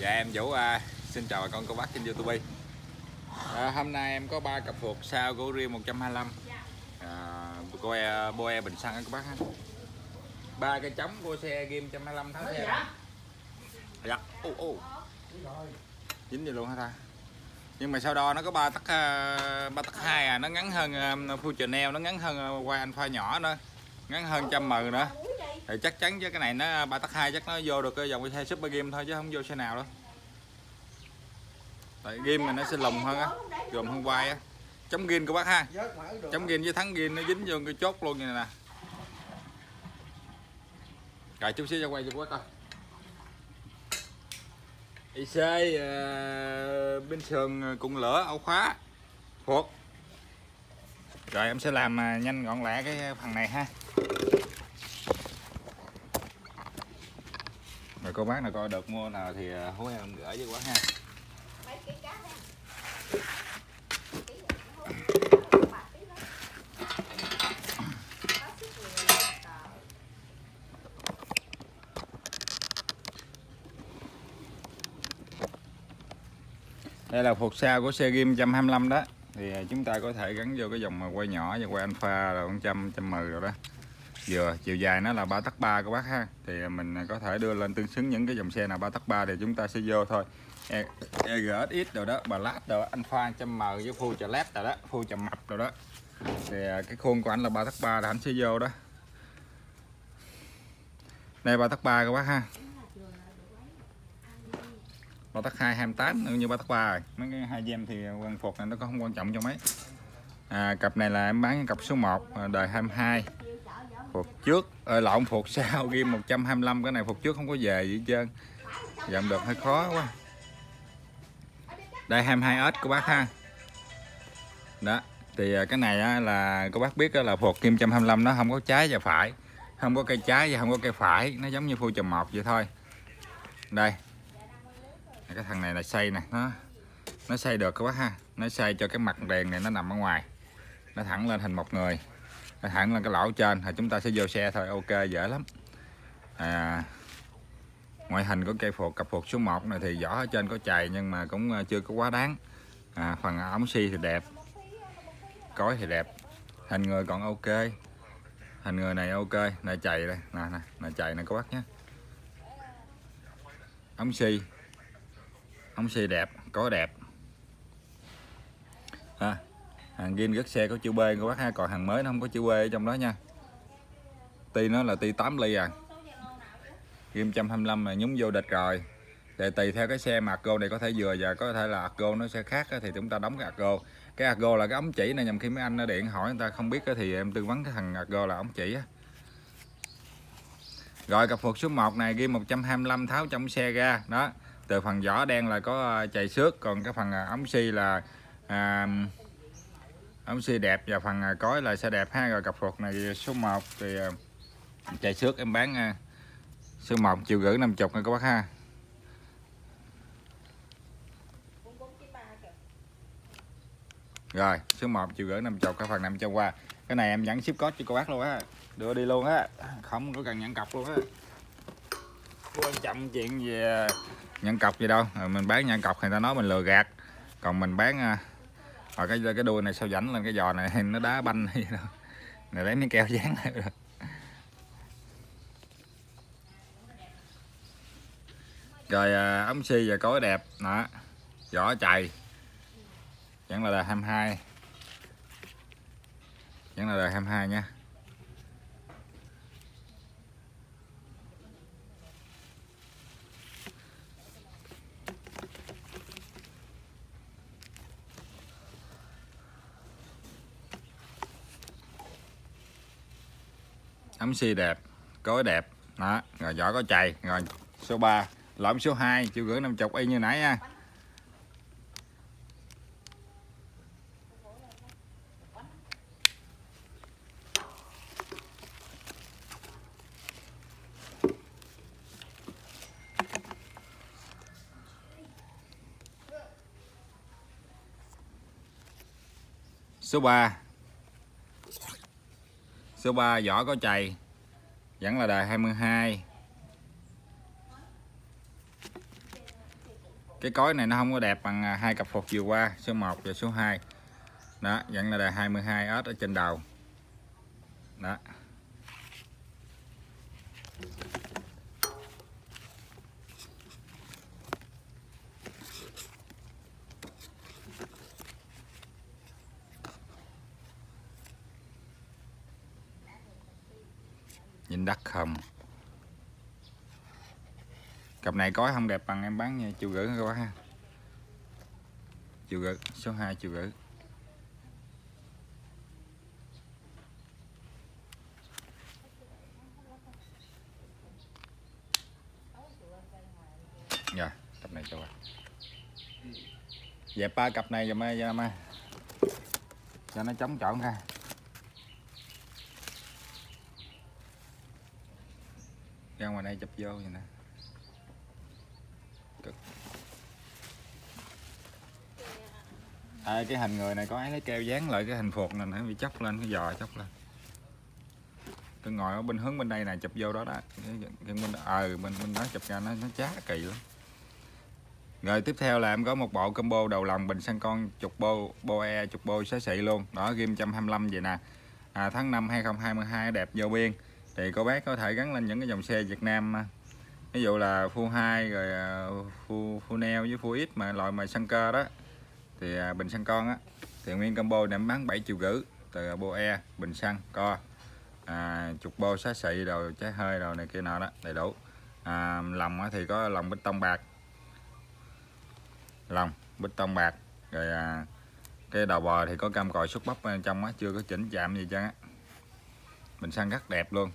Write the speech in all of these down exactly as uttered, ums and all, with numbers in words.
Dạ em Vũ à, xin chào bà con cô bác trên YouTube. À, hôm nay em có ba cặp phuộc sao của Rio một trăm hai mươi lăm. À, Boe, Boe bình xăng các bác ha. Ba cái trống của xe Rim một trăm hai mươi lăm tháo xe. Dạ. Ô ô. Dính gì luôn hả ta? Nhưng mà sau đó nó có ba tấc ba tấc hai à, nó ngắn hơn uh, Full Chanel, nó ngắn hơn uh, qua alpha nhỏ nữa. Ngắn hơn trăm mờ nữa. Thì chắc chắn chứ cái này nó ba tấc hai chắc nó vô được cái dòng xe Super Rim thôi chứ không vô xe nào đâu. Tại ghim mình nó sẽ lùng hơn á, gồm hơn quai á. Chống ghim của bác ha. Chống ghim với thắng ghim nó dính vô cái chốt luôn như này nè. Rồi chút xíu cho quay cho bác coi. i xê uh, bên sườn cùng lửa ổ khóa phuộc. Rồi em sẽ làm uh, nhanh gọn lẹ cái phần này ha. Rồi cô bác nào coi được mua nào thì uh, hối em gửi với quán ha. Đây là phuộc sau của xe Rim một trăm hai mươi lăm đó. Thì chúng ta có thể gắn vô cái dòng quay nhỏ và quay alpha rồi một trăm, một trăm mười rồi đó. Vừa chiều dài nó là ba tấc ba các bác ha. Thì mình có thể đưa lên tương xứng những cái dòng xe nào ba tấc ba thì chúng ta sẽ vô thôi. e giê ét ích rồi đó, Blast rồi, alpha một trăm mờ với full Charlet rồi đó, full chầm mập rồi đó. Thì cái khuôn của anh là ba tấc ba là anh sẽ vô đó. Đây ba tấc ba các bác ha. ba tấc hai hai mươi tám như ba tấc ba rồi. Mấy cái hai gem thì quan phuộc này nó có không quan trọng cho mấy. À, cặp này là em bán cặp số một đời hai mươi hai. Phuộc trước ở lộn phuộc sau Rim một trăm hai mươi lăm, cái này phuộc trước không có về gì hết trơn. Dặm được hơi khó quá. Đây hai mươi hai ét của bác ha. Đó, thì cái này là các bác biết là phuộc Rim một trăm hai mươi lăm nó không có trái và phải, không có cây trái và không có cây phải, nó giống như full chùm một vậy thôi. Đây. Cái thằng này là xoay nè, nó nó xoay được các bác ha, nó xoay cho cái mặt đèn này nó nằm ở ngoài, nó thẳng lên hình một người, nó thẳng lên cái lỗ trên, thì chúng ta sẽ vô xe thôi, ok dễ lắm. À, ngoại hình của cây phuộc cặp phuộc số một này thì vỏ ở trên có chày nhưng mà cũng chưa có quá đáng. À, phần ống xi thì đẹp, cối thì đẹp, hình người còn ok, hình người này ok, này chày đây, nè nè, này chày này các bác nhé, ống xi ống xi đẹp, có đẹp ha. Hàng Rim rất xe có chữ B của bác ha, còn hàng mới nó không có chữ B ở trong đó nha. Ti nó là ti tám ly à. Rim một trăm hai mươi lăm là nhúng vô địch rồi. Thì tùy theo cái xe mà Argo này có thể vừa và có thể là Argo nó sẽ khác thì chúng ta đóng cái Argo. Cái Argo là cái ống chỉ này, nhằm khi mấy anh nó điện hỏi người ta không biết thì em tư vấn cái thằng Argo là ống chỉ á. Rồi cặp phuộc số một này Rim một trăm hai mươi lăm tháo trong xe ra đó. Từ phần vỏ đen là có chày xước, còn cái phần ống xi là à, ống xi đẹp và phần cối là sẽ đẹp ha. Rồi cặp phuộc này số một thì chày xước em bán số một chiều gửi năm mươi nha các bác ha. Rồi số một chiều gửi năm mươi, cái phần nằm cho qua. Cái này em dẫn ship code cho cô bác luôn á, đưa đi luôn á, không có cần nhận cọc luôn á. Quan trọng chuyện về nhận cọc gì đâu, rồi mình bán nhận cọc thì người ta nói mình lừa gạt, còn mình bán ở cái cái đuôi này sao rảnh lên cái giò này nó đá banh hay đâu, này lấy miếng keo dán lại rồi. Rồi à, ống xi và cối đẹp đó, vỏ chày vẫn là đời hai mươi hai, vẫn là đời hai mươi hai nha. Ống xi đẹp, cối đẹp đó, rồi vỏ có chày. Rồi số ba lộn số hai chiều gửi năm mươi y như nãy nha. Số ba số ba vỏ có chày, vẫn là đời hai mươi hai. Cái cối này nó không có đẹp bằng hai cặp phục vừa qua, số một và số hai. Đó, vẫn là đài hai mươi hai ớt ở trên đầu. Đó. Nhìn đất không. Cặp này cối không đẹp bằng em bán nha, triệu rưỡi các bác ha. Triệu rưỡi, số hai triệu rưỡi. Rồi, cặp này cho bác. Dẹp ba cặp này giùm em ha. Cho nó chống trộn ha. Ra ngoài đây chụp vô vậy nè. À, cái hình người này có ấy lấy keo dán lại cái hình phục này nó bị chóc lên, cái giò chóc lên. Tôi ngồi ở bên hướng bên đây này chụp vô đó đó. Cái bên ờ bên bên đó chụp ra nó nó chá kỳ lắm. Rồi tiếp theo là em có một bộ combo đầu lòng bình xăng con trục bô boe trục bô xá xị luôn. Đó, ghim một trăm hai mươi lăm vậy nè. À, tháng năm hai không hai hai đẹp vô biên. Thì cô bác có thể gắn lên những cái dòng xe Việt Nam, ví dụ là Full hai rồi Full Full Neo với Full X mà loại mà xăng cơ đó. Thì à, bình xăng con á thì nguyên combo này em bán bảy triệu rưỡi, từ boe bình xăng co à, trục bô xá xị rồi trái hơi rồi này kia nọ đó đầy đủ. À, lòng á thì có lòng bê tông bạc, lòng bê tông bạc rồi à, cái đầu bò thì có cam còi xúc bắp bên trong á, chưa có chỉnh chạm gì chứ á. Bình xăng rất đẹp luôn.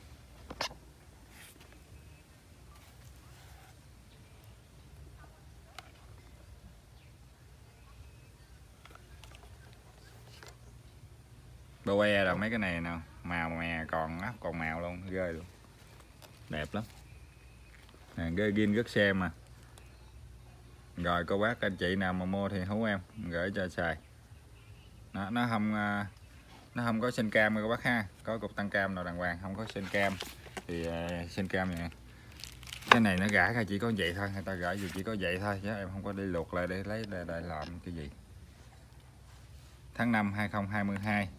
Boe là mấy cái này nè, màu mè còn á, còn màu luôn, ghê luôn, đẹp lắm nè, ghê gin rất xem mà. Rồi cô bác anh chị nào mà mua thì hú em gửi cho xài. Nó nó không nó không có sinh cam cô bác ha, có cục tăng cam nào đàng hoàng, không có sinh cam thì uh, sinh cam này. Cái này nó gãi ra chỉ có vậy thôi, người ta gửi gì chỉ có vậy thôi chứ em không có đi luộc lại để lấy để, để làm cái gì. Tháng năm hai không hai hai,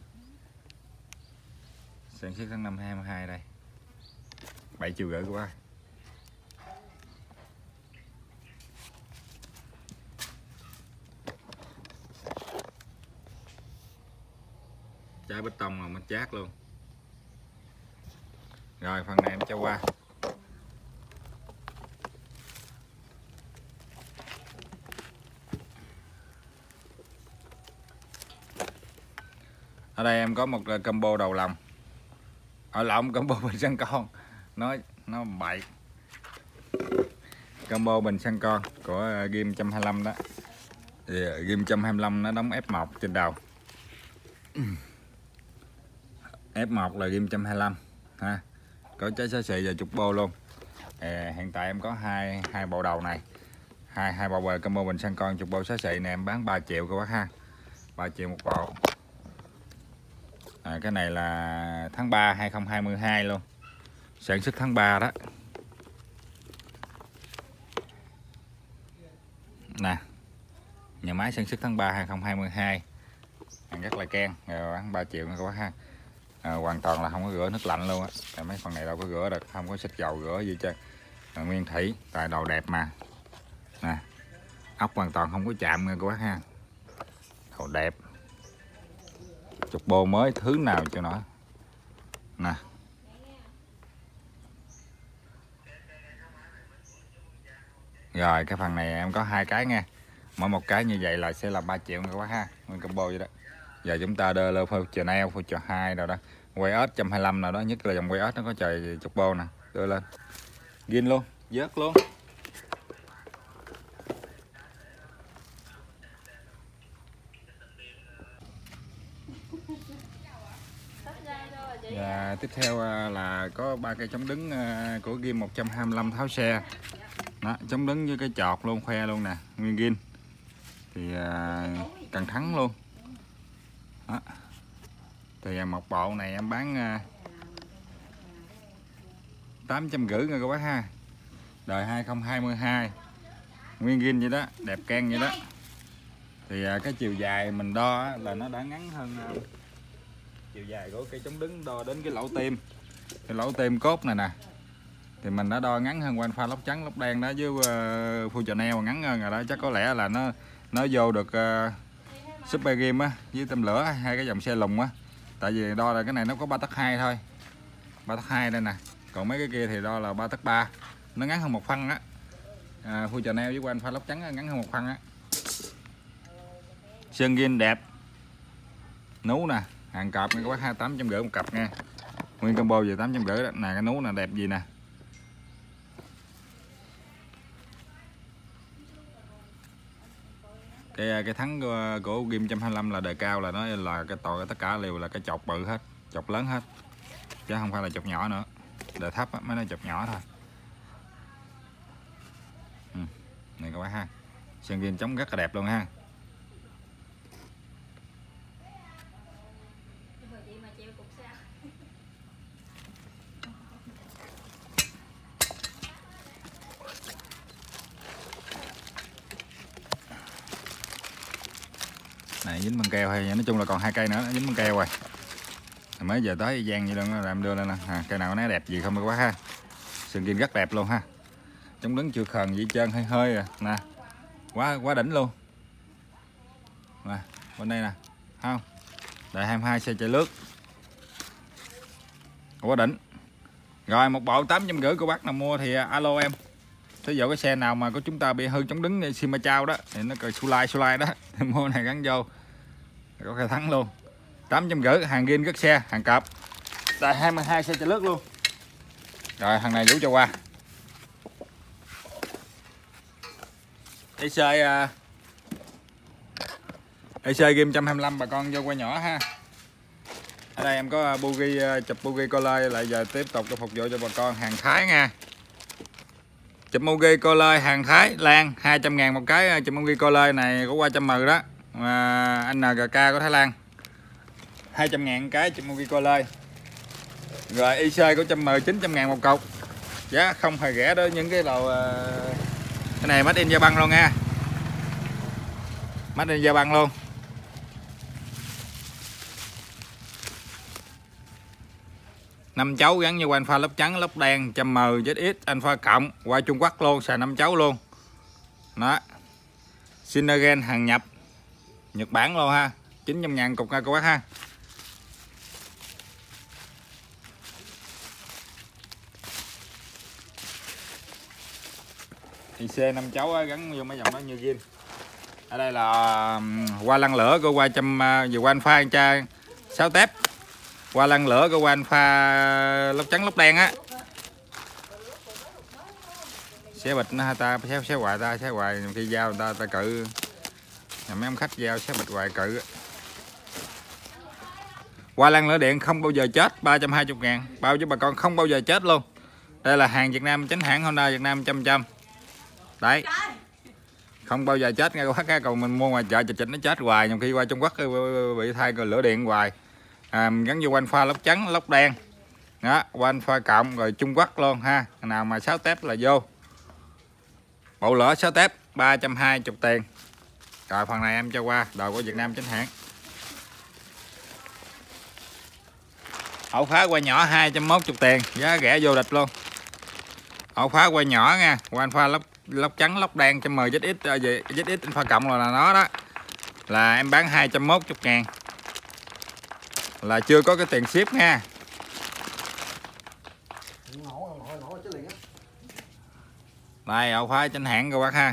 sản xuất tháng năm hai hai đây, bảy triệu rưỡi của bác. Trái bê tông mà nó chát luôn. Rồi phần này em cho qua. Ở đây em có một combo đầu lòng. Ở lộn, combo bình xăng con. Nói nó bậy. Combo bình xăng con của ghim một trăm hai mươi lăm đó. Yeah, ghim một trăm hai mươi lăm nó đóng ép một trên đầu. ép một là ghim một trăm hai mươi lăm ha. Có trái xá xị và trục bô luôn. À, hiện tại em có hai hai bộ đầu này. Hai hai bộ về combo bình xăng con trục bô xá xị này em bán ba triệu các bác ha. ba triệu một bộ. À, cái này là tháng ba hai không hai hai luôn. Sản xuất tháng ba đó. Nè. Nhà máy sản xuất tháng ba hai không hai hai. Hàng rất là keng, rồi bán ba triệu các bác ha. À, hoàn toàn là không có rửa nước lạnh luôn á. Tại mấy phần này đâu có rửa được, không có xịt dầu rửa gì chứ. À, nguyên thủy, tại đầu đẹp mà. Nè. Ốc hoàn toàn không có chạm nha các bác ha. Đầu đẹp. Trục bô mới thứ nào cho nó. Nè. Rồi cái phần này em có hai cái nha. Mỗi một cái như vậy là sẽ là ba triệu các bác ha. Nguyên combo vậy đó. Giờ chúng ta đưa lên phô Chanel, phô trò hai rồi đó. Quay ớt một trăm hai mươi lăm nào đó, nhất là dòng quay ớt nó có trời trục bô nè, đưa lên. Gin luôn, vớt luôn. Và tiếp theo là có ba cây chống đứng của ghim một trăm hai mươi lăm tháo xe. Đó, chống đứng với cái chọt luôn, khoe luôn nè, nguyên gin. Thì uh, cần thắng luôn. Đó. Thì một bộ này em bán uh, tám trăm rưỡi nha các bác ha. Đời hai không hai hai. nguyên zin vậy đó, đẹp can vậy đó. Thì à, cái chiều dài mình đo á, là nó đã ngắn hơn à, chiều dài của cây chống đứng, đo đến cái lỗ tim, cái lỗ tim cốt này nè, thì mình đã đo ngắn hơn One Farm lốc trắng lốc đen đó, với uh, Full Chanel ngắn hơn rồi đó. Chắc có lẽ là nó nó vô được uh, Super Game á với Tâm Lửa, hai cái dòng xe lùng á. Tại vì đo là cái này nó có ba tấc hai thôi, ba tấc hai đây nè, còn mấy cái kia thì đo là ba tấc ba, nó ngắn hơn một phân á. À, Full Chanel với One Farm lốc trắng ngắn hơn một phân á. Sơn gin đẹp, nú nè, hàng cọp này có bác hai tám trăm rưỡi một cặp nha, nguyên combo về tám trăm rưỡi đó. Nè cái nú là đẹp gì nè. Cái cái thắng của, của Ghim một hai lăm là đời cao, là nó là cái tội tất cả đều là cái chọc bự hết, chọc lớn hết chứ không phải là chọc nhỏ nữa. Đời thấp á, mới là chọc nhỏ thôi. Ừ. Này các bác ha, sơn gin chống rất là đẹp luôn ha. Này dính băng keo hay nói chung là còn hai cây nữa dính băng keo rồi. Mới giờ tới gian như luôn làm đưa lên nè. À, cây nào nó đẹp gì không quá ha. Sườn gin rất đẹp luôn ha. Chống đứng chưa khần gì trơn, hơi hơi à nè. Quá quá đỉnh luôn. Nè, bên đây nè. Không. Đời hai mươi hai xe chạy lướt. Quá đỉnh. Rồi một bộ tám trăm rưỡi của bác nào mua thì alo em. Thí dụ cái xe nào mà có chúng ta bị hư chống đứng Sima Chao đó thì nó cười su lai su lai đó thì mua này gắn vô có cái thắng luôn. Tám trăm rưỡi, hàng gin rất xe, hàng cặp. Tại hai mươi hai xe chạy lướt luôn. Rồi thằng này vũ cho qua. E C uh, E C Ghim một hai lăm bà con vô qua nhỏ ha. Ở đây em có bugi chụp bugi color, lại giờ tiếp tục cho phục vụ cho bà con hàng Thái nha. Chụp Mugi color hàng Thái Lan hai trăm ngàn một cái. Chụp Mugi color này có qua trăm mười đó, mà anh en giê ca của Thái Lan hai trăm ngàn cái chụp Mugi color. Rồi i xê của trăm mười chín trăm ngàn một cục, giá không hề rẻ đó. Những cái đồ cái này made in Japan luôn nha, made in Japan luôn. Năm chấu gắn như One Farm lốc trắng lốc đen một trăm mười Z X Alpha cộng qua Trung Quốc luôn, xài năm chấu luôn đó. Synergen hàng nhập Nhật Bản luôn ha, chín trăm ngàn cục nha cô bác ha. i xê năm chấu gắn vô mấy dòng đó như zin. Ở đây là qua lăn lửa của qua trăm vừa One Farm cha sáu tép, qua lăn lửa của One Farm lốc trắng lốc đen á. Xé bịch nó ta xé xé hoài ta xé hoài khi giao người ta ta cự, mấy ông khách giao xé bịch hoài cự. Qua lăn lửa điện không bao giờ chết, ba trăm hai mươi ngàn bao cho bà con, không bao giờ chết luôn. Đây là hàng Việt Nam, chính hãng Honda Việt Nam trăm trăm đấy, không bao giờ chết nghe các bác. Còn mình mua ngoài chợ chịch chịch nó chết hoài, nhiều khi qua Trung Quốc bị thay lửa điện hoài. À, gắn vô One Farm lốc trắng lốc đen đó, One Farm cộng rồi Trung Quốc luôn ha. Nào mà sáu tép là vô bộ lửa sáu tép ba trăm hai mươi tiền. Rồi phần này em cho qua đồ của Việt Nam chính hãng. Ổ khóa qua nhỏ hai trăm mốt mươi tiền, giá rẻ vô địch luôn. Ổ khóa qua nhỏ nha, One Farm lốc lốc trắng lốc đen một trăm mười Z X Z X Alpha cộng là nó đó, là em bán hai trăm mốt mươi ngàn, là chưa có cái tiền ship nha. Đây ổ khóa chính hãng các bác ha.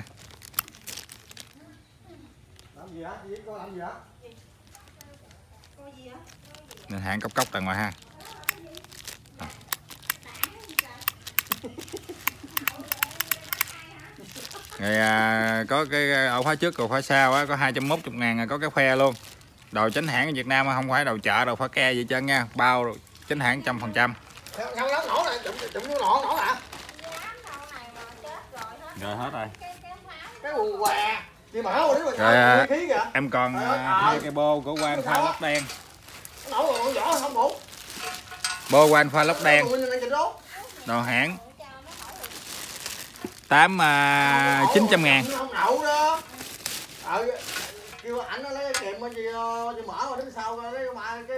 Nên hãng cốc cốc tầng ngoài ha. Rồi à, có cái ổ khóa trước ổ khóa sau á, có hai trăm mốt mươi ngàn, có cái khoe luôn. Đồ chính hãng ở Việt Nam không phải đồ chợ, đồ phá ke gì trơn nha, bao chính hãng trăm phần trăm. Rồi hết rồi. Rồi à, em còn hai cái bô của One Farm lốc đen. Bô One Farm lốc đen đồ hãng tám chín trăm ngàn. Không đậu đó. Ờ, kêu ảnh nó lấy cái kìm gì gì mở mà đứng sau lấy mà cái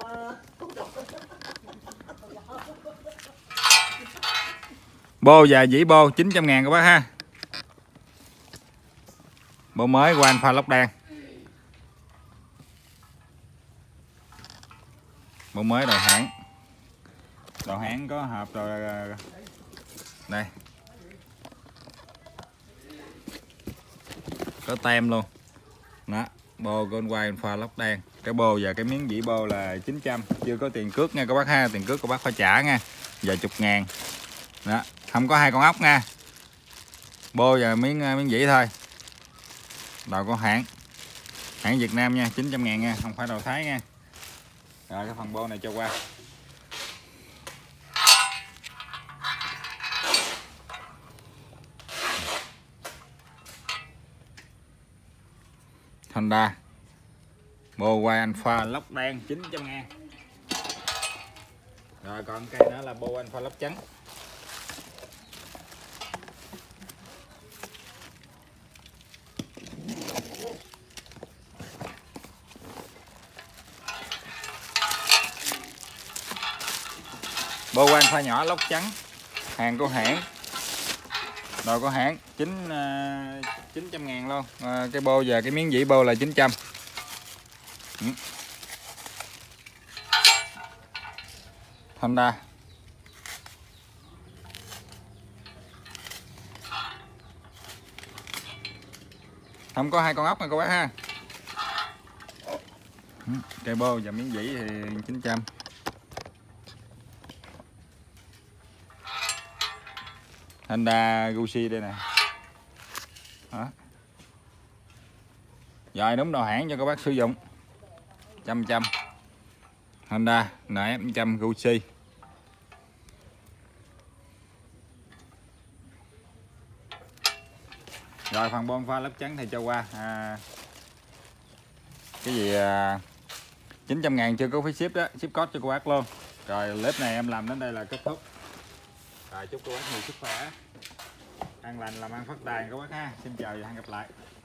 bô và dĩ bô chín trăm ngàn các bác ha. Bô mới của Alpha Lốc Đen. Bô mới đầu hãng. Đầu hãng có hộp rồi. Đây. Có tem luôn. Đó, bô của anh Alpha Lốc Đen. Cái bô và cái miếng dĩ bô là chín trăm, chưa có tiền cước nha các bác ha, tiền cước của bác phải trả nha. Vài chục ngàn. Đó, không có hai con ốc nha. Bô và miếng miếng dĩ thôi. Đầu của hãng. Hãng Việt Nam nha, chín trăm ngàn nha, không phải đầu Thái nha. Rồi cái phần bô này cho qua. Honda bô quay Alpha Lốc Đen chín trăm ngàn. Rồi còn cây nữa là bô Alpha Lốc Trắng. Bô Alpha nhỏ lốc trắng, hàng của hãng, đồ của hãng, chín chín trăm ngàn luôn. À, cái bô và cái miếng dĩ bô là chín trăm. Ừ. Honda. Không có hai con ốc này các bác ha. Ừ. Cây bô và miếng dĩ thì chín trăm. Honda Gucci đây nè. Đó. Rồi đúng đầu hãng cho các bác sử dụng. Trăm trăm. Honda N F một trăm Gucci. Rồi phần bon pha lớp trắng thì cho qua à, cái gì à, chín trăm ngàn chưa có phí ship đó, ship code cho cô bác luôn. Rồi clip này em làm đến đây là kết thúc. Rồi chúc cô bác nhiều sức khỏe, an lành, làm ăn phát tài các bác ha. Xin chào và hẹn gặp lại.